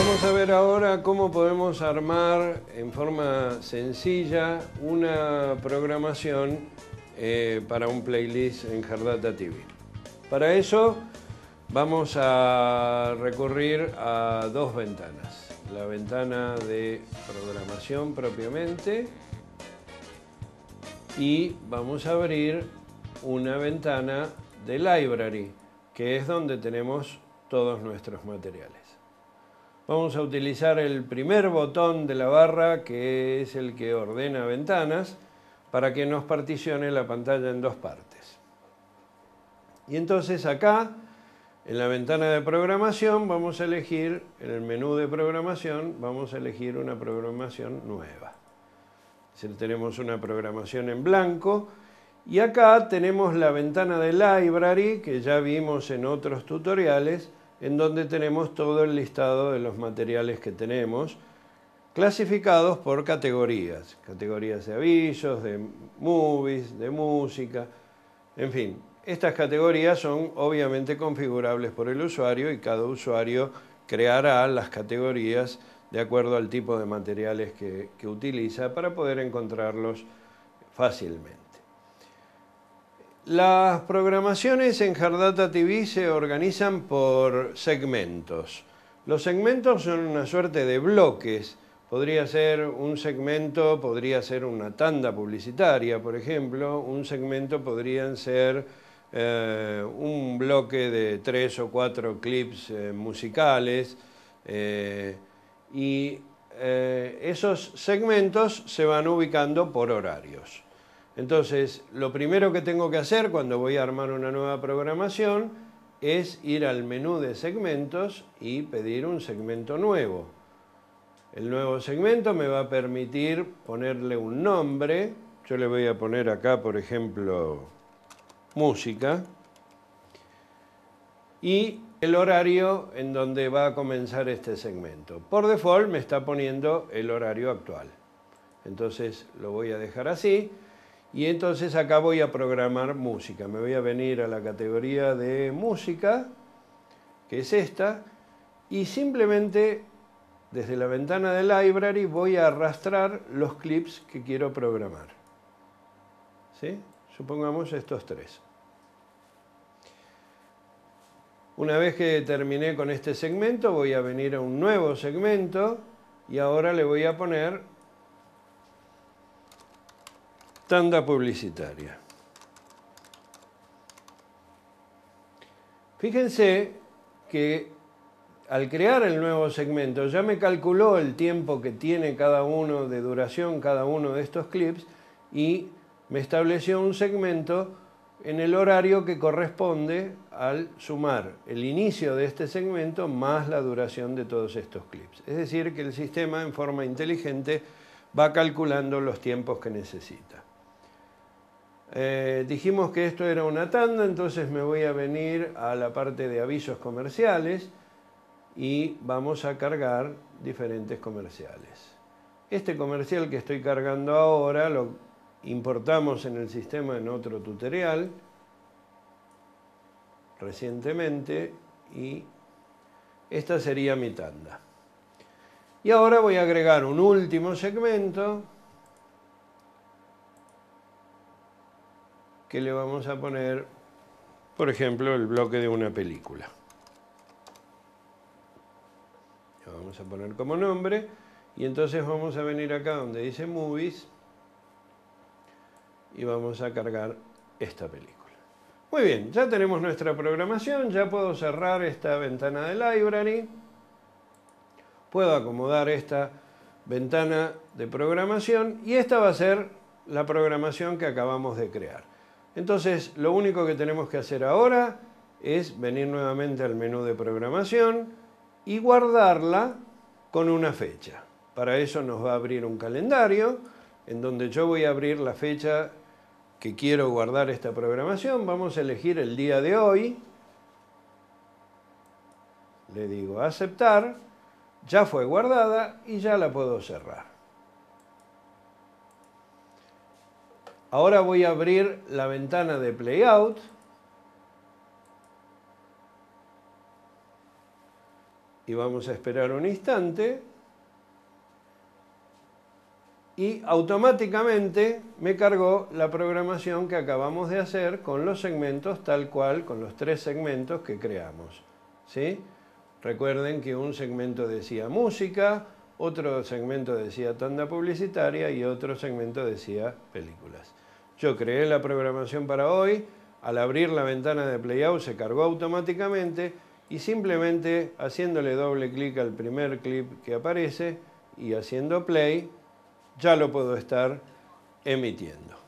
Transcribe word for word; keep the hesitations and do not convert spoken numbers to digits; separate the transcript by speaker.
Speaker 1: Vamos a ver ahora cómo podemos armar en forma sencilla una programación eh, para un playlist en Herdata T V. Para eso vamos a recurrir a dos ventanas. La ventana de programación propiamente y vamos a abrir una ventana de library, que es donde tenemos todos nuestros materiales. Vamos a utilizar el primer botón de la barra, que es el que ordena ventanas, para que nos particione la pantalla en dos partes. Y entonces acá, en la ventana de programación, vamos a elegir, en el menú de programación, vamos a elegir una programación nueva. Es decir, tenemos una programación en blanco. Y acá tenemos la ventana de library, que ya vimos en otros tutoriales, en donde tenemos todo el listado de los materiales que tenemos, clasificados por categorías. Categorías de avisos, de movies, de música, en fin. Estas categorías son obviamente configurables por el usuario y cada usuario creará las categorías de acuerdo al tipo de materiales que, que utiliza para poder encontrarlos fácilmente. Las programaciones en Herdata T V se organizan por segmentos. Los segmentos son una suerte de bloques. Podría ser un segmento, podría ser una tanda publicitaria, por ejemplo. Un segmento podrían ser eh, un bloque de tres o cuatro clips eh, musicales. Eh, y eh, esos segmentos se van ubicando por horarios. Entonces, lo primero que tengo que hacer cuando voy a armar una nueva programación es ir al menú de segmentos y pedir un segmento nuevo. El nuevo segmento me va a permitir ponerle un nombre. Yo le voy a poner acá, por ejemplo, música. Y el horario en donde va a comenzar este segmento. Por default me está poniendo el horario actual. Entonces, lo voy a dejar así. Y entonces acá voy a programar música. Me voy a venir a la categoría de música, que es esta, y simplemente desde la ventana de library voy a arrastrar los clips que quiero programar. ¿Sí? Supongamos estos tres. Una vez que terminé con este segmento, voy a venir a un nuevo segmento y ahora le voy a poner tanda publicitaria. Fíjense que al crear el nuevo segmento ya me calculó el tiempo que tiene cada uno de duración, cada uno de estos clips, y me estableció un segmento en el horario que corresponde al sumar el inicio de este segmento más la duración de todos estos clips. Es decir, que el sistema en forma inteligente va calculando los tiempos que necesita. Eh, dijimos que esto era una tanda, entonces me voy a venir a la parte de avisos comerciales y vamos a cargar diferentes comerciales. Este comercial que estoy cargando ahora lo importamos en el sistema en otro tutorial recientemente y esta sería mi tanda. Y ahora voy a agregar un último segmento que le vamos a poner, por ejemplo, el bloque de una película. Lo vamos a poner como nombre y entonces vamos a venir acá donde dice Movies y vamos a cargar esta película. Muy bien, ya tenemos nuestra programación, ya puedo cerrar esta ventana de library, puedo acomodar esta ventana de programación y esta va a ser la programación que acabamos de crear. Entonces, lo único que tenemos que hacer ahora es venir nuevamente al menú de programación y guardarla con una fecha. Para eso nos va a abrir un calendario en donde yo voy a abrir la fecha que quiero guardar esta programación. Vamos a elegir el día de hoy. Le digo aceptar. Ya fue guardada y ya la puedo cerrar. Ahora voy a abrir la ventana de Playout y vamos a esperar un instante y automáticamente me cargó la programación que acabamos de hacer con los segmentos tal cual, con los tres segmentos que creamos, ¿sí? Recuerden que un segmento decía música, otro segmento decía tanda publicitaria y otro segmento decía películas. Yo creé la programación para hoy, al abrir la ventana de Playout se cargó automáticamente y simplemente haciéndole doble clic al primer clip que aparece y haciendo play, ya lo puedo estar emitiendo.